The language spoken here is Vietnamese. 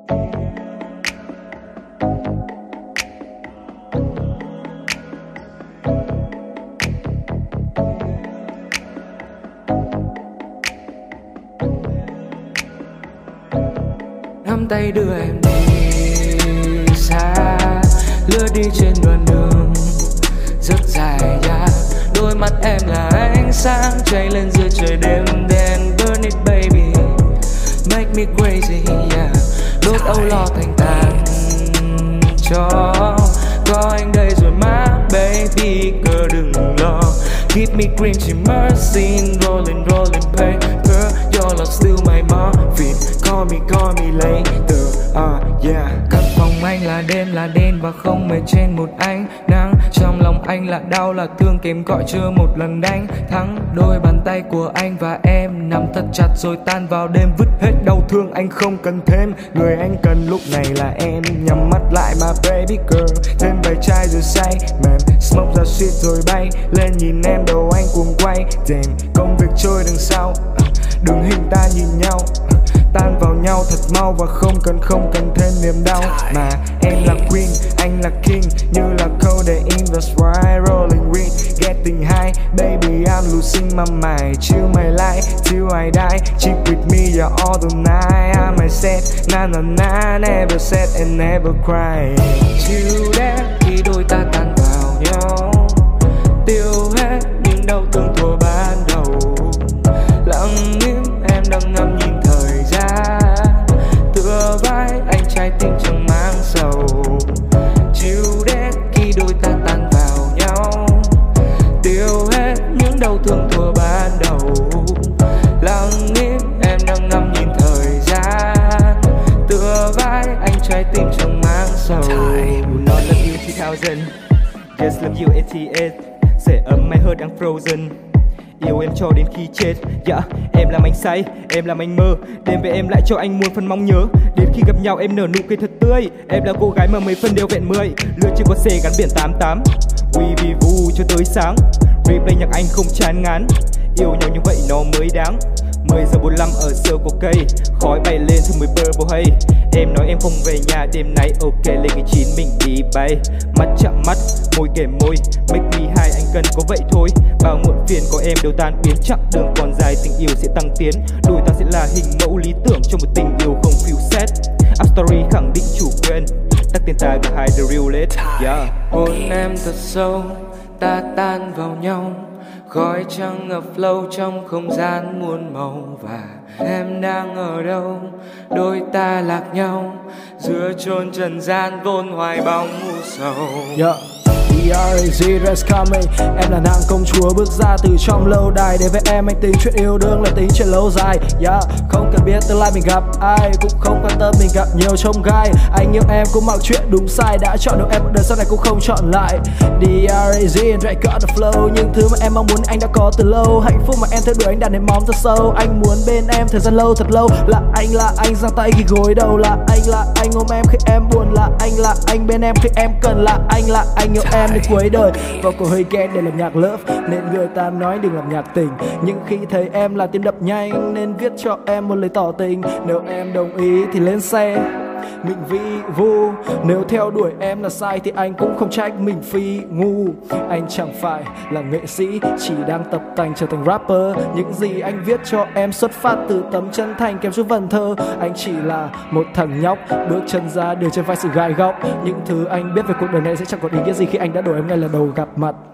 Nắm tay đưa em đi xa, lướt đi trên đoạn đường rất dài yeah. Đôi mắt em là ánh sáng cháy lên giữa trời đêm đen. Burn it baby, make me crazy yeah. Đốt âu lo thành tàn cho có anh đây rồi má baby girl đừng lo. Keep me green chỉ mercy rolling rolling paper. Your love still my morphine. Call me later yeah. Căn phòng anh là đen và không mệt trên một ánh nắng. Trong lòng anh là đau là thương kèm gọi chưa một lần đánh thắng. Đôi bàn tay của anh và em nắm thật chặt rồi tan vào đêm. Vứt hết đau thương anh không cần thêm. Người anh cần lúc này là em. Nhắm mắt lại mà baby girl. Thêm vài chai rồi say mềm. Smoke ra shit rồi bay lên nhìn em đầu anh cuồng quay. Damn, công việc trôi đằng sau đừng hình ta nhìn nhau. Tan vào nhau thật mau và không cần thêm niềm đau. Mà em là queen, anh là king. Như là codeine và sprite rolling green. Getting high, baby I'm losing my mind. Chill my life till I die. Chill with me yeah, all the night. I'm said, na na na. Never sad and never cry. Chill đấy khi đôi ta tan vào nhau. Tiêu hết những đau thương thuở ban đầu. Lặng im em đang ngắm nhìn thời gian. Tựa vai anh trái tim chẳng mang sầu. Chill đấy khi đôi ta tan vào nhau. Tiêu hết những đau thương thuở ban đầu. Lặng im em đang ngắm nhìn thời gian. Tựa vai anh trái tim chẳng mang sầu. Not love you 2000, just love you 88. Sẽ ấm my heart đang frozen. Yêu em cho đến khi chết yeah. Em làm anh say, em làm anh mơ. Đêm về em lại cho anh muôn phần mong nhớ. Đến khi gặp nhau em nở nụ cười thật tươi. Em là cô gái mà mấy phần đều vẹn 10. Lướt trên con xe gắn biển 88. We vì vu cho tới sáng. Replay nhạc anh không chán ngán. Yêu nhau như vậy nó mới đáng. 10 giờ 45 ở sơ của cây. Khói bay lên từ 10 purple hay. Em nói em không về nhà đêm nay. Ok lên cái chín mình đi bay. Mắt chạm mắt, môi kề môi. Make me high anh cần có vậy thôi. Bao muộn phiền có em đều tan biến. Chặng đường còn dài tình yêu sẽ tăng tiến. Đôi ta sẽ là hình mẫu lý tưởng cho một tình yêu không feel sad. Up story khẳng định chủ quyền. Tắt tên ta và hai the real it yeah. Hôn em thật sâu, ta tan vào nhau. Khói trắng ngập lâu trong không gian muôn màu. Và em đang ở đâu, đôi ta lạc nhau giữa chốn trần gian vốn hoài bóng u sầu yeah. D.R.A.Z. coming. Em là nàng công chúa bước ra từ trong lâu đài. Để với em anh tính chuyện yêu đương là tính chuyện lâu dài yeah. Không cần biết tương lai mình gặp ai, cũng không quan tâm mình gặp nhiều trông gai. Anh yêu em cũng mặc chuyện đúng sai. Đã chọn được em một đời sau này cũng không chọn lại. D.R.A.Z. and I got the flow. Những thứ mà em mong muốn anh đã có từ lâu. Hạnh phúc mà em theo đuổi anh đặt nền móng thật sâu. Anh muốn bên em thời gian lâu thật lâu. Là anh giang tay khi gối đầu. Là anh ôm em khi em buồn. Là anh bên em khi em cần. Là anh yêu em đến cuối đời. Và cô hơi ghen để làm nhạc love nên người ta nói đừng làm nhạc tình. Nhưng khi thấy em là tim đập nhanh nên viết cho em một lời tỏ tình. Nếu em đồng ý thì lên xe mình vi vu. Nếu theo đuổi em là sai thì anh cũng không trách mình phi ngu. Anh chẳng phải là nghệ sĩ, chỉ đang tập tành trở thành rapper. Những gì anh viết cho em xuất phát từ tấm chân thành kèm chút vần thơ. Anh chỉ là một thằng nhóc bước chân ra đường trên vai sự gai góc. Những thứ anh biết về cuộc đời này sẽ chẳng có ý nghĩa gì khi anh đã đổi em ngay lần đầu gặp mặt.